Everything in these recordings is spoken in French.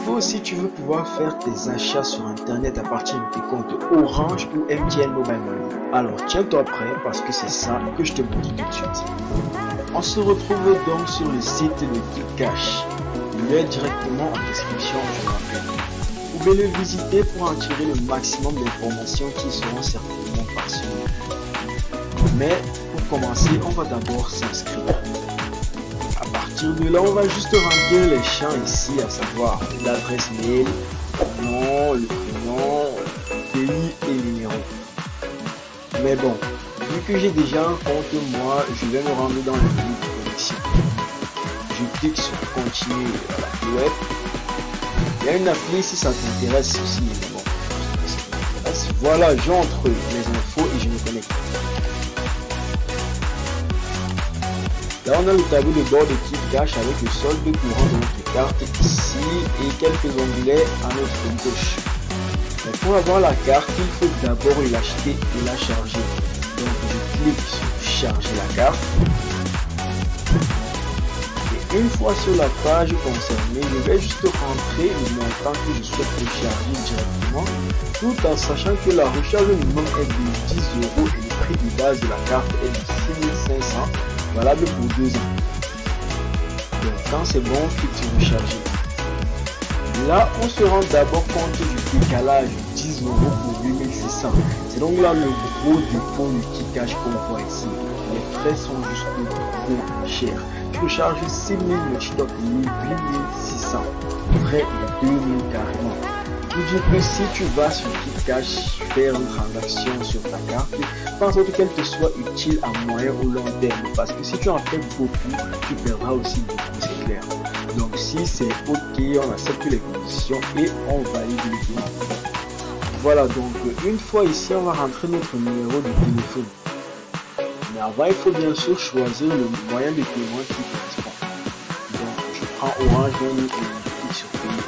faut, si tu veux pouvoir faire tes achats sur internet à partir de tes comptes Orange ou MTN Mobile Money. Alors tiens-toi prêt parce que c'est ça que je te montre tout de suite. On se retrouve donc sur le site de KeepCash. Il est directement en description, je rappelle. Vous pouvez le visiter pour en tirer le maximum d'informations qui seront certainement passionnantes. Mais pour commencer, on va d'abord s'inscrire. À partir de là, on va juste remplir les champs ici, à savoir l'adresse mail, le nom, le prénom, le pays et le numéro. Mais bon, vu que j'ai déjà un compte, moi, je vais me rendre dans le menu de connexion. Je clique sur continuer à l'appli web. Il y a une appli si ça t'intéresse aussi. Mais bon, voilà, j'entre les infos et je me connecte. Là, on a le tableau de bord de KeepCash avec le solde courant de notre carte ici et quelques onglets à notre gauche. Mais pour avoir la carte, il faut d'abord l'acheter et la charger. Donc, je clique sur charger la carte. Et une fois sur la page concernée, je vais juste rentrer le montant que je souhaite recharger directement, tout en sachant que la recharge minimum est de 10 € et le prix de base de la carte est de 6500, valable pour 2 ans. Donc quand c'est bon, clique sur recharger. Là, on se rend d'abord compte du décalage de 10 € pour 8600. C'est donc là le gros du pont du KeepCash qu'on voit ici. Les frais sont juste trop chers. Tu recharges 6000, mais tu dois payer 8600. Frais de 2000 carrément. Pour dire que si tu vas sur KeepCash faire une transaction sur ta carte, pense qu'elle te soit utile à moyen ou long terme. Parce que si tu en fais beaucoup, tu perdras aussi beaucoup, c'est clair. Donc si c'est ok, on accepte les conditions et on valide le paiement. Voilà, donc une fois ici, on va rentrer notre numéro de téléphone. Mais avant, il faut bien sûr choisir le moyen de paiement qui correspond. Donc je prends Orange Money et je clique sur payer.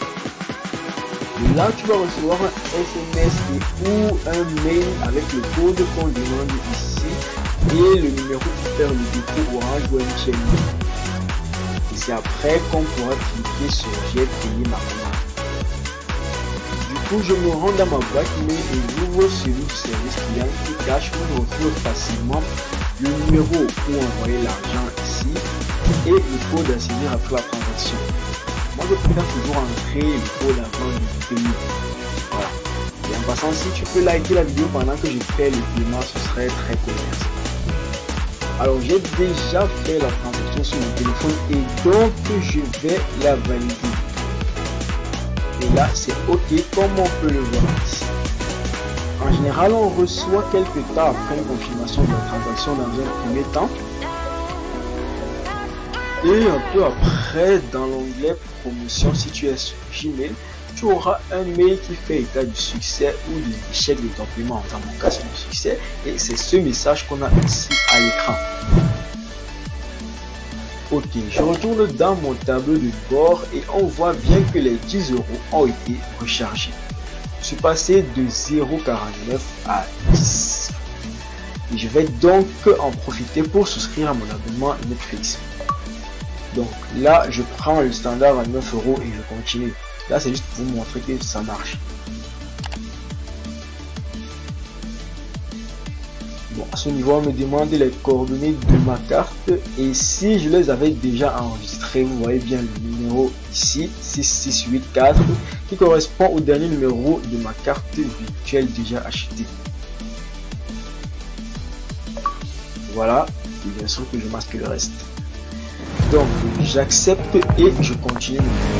Là, tu vas recevoir un SMS ou un mail avec le code qu'on demande ici et le numéro pour faire le dépôt Orange ou MTN. Et c'est après qu'on pourra cliquer sur j'ai payé ma commande. Du coup, je me rends dans ma boîte mail et j'ouvre celui du service client KeepCash où je retrouve facilement le numéro pour envoyer l'argent ici et le code à saisir après la transaction. Moi, je préfère toujours entrer le code avant de payer. Voilà. Et en passant, si tu peux liker la vidéo pendant que je fais le paiement, ce serait très commercial. Alors, j'ai déjà fait la transaction sur mon téléphone et donc je vais la valider. Et là, c'est OK comme on peut le voir ici. En général, on reçoit quelques temps après une confirmation de la transaction dans un premier temps. Et un peu après, dans l'onglet promotion, si tu es sur Gmail, tu auras un mail qui fait état du succès ou de l'échec de ton paiement. Dans mon cas, c'est le succès. Et c'est ce message qu'on a ici à l'écran. Ok, je retourne dans mon tableau de bord et on voit bien que les 10 € ont été rechargés. Je suis passé de 0,49 à 10. Et je vais donc en profiter pour souscrire à mon abonnement Netflix. Donc là, je prends le standard à 9 € et je continue. Là, c'est juste pour vous montrer que ça marche. Bon, à ce niveau, on me demande les coordonnées de ma carte. Et si je les avais déjà enregistrées, vous voyez bien le numéro ici, 6684, qui correspond au dernier numéro de ma carte virtuelle déjà achetée. Voilà, et bien sûr que je masque le reste. Donc, j'accepte et je continue.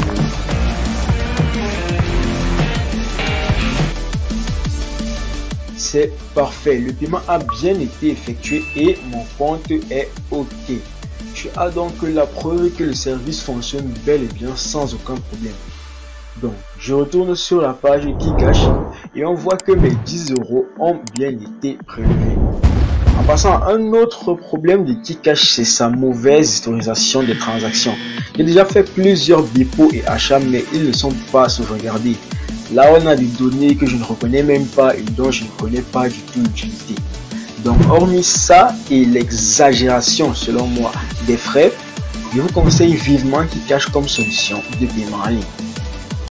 C'est parfait, le paiement a bien été effectué et mon compte est OK. Tu as donc la preuve que le service fonctionne bel et bien sans aucun problème. Donc, je retourne sur la page KeepCash et on voit que mes 10 € ont bien été prélevés. En passant, un autre problème de KeepCash, c'est sa mauvaise historisation des transactions. J'ai déjà fait plusieurs dépôts et achats, mais ils ne sont pas sauvegardés. Là, on a des données que je ne reconnais même pas et dont je ne connais pas du tout l'utilité. Donc, hormis ça et l'exagération, selon moi, des frais, je vous conseille vivement KeepCash comme solution de paiement en ligne.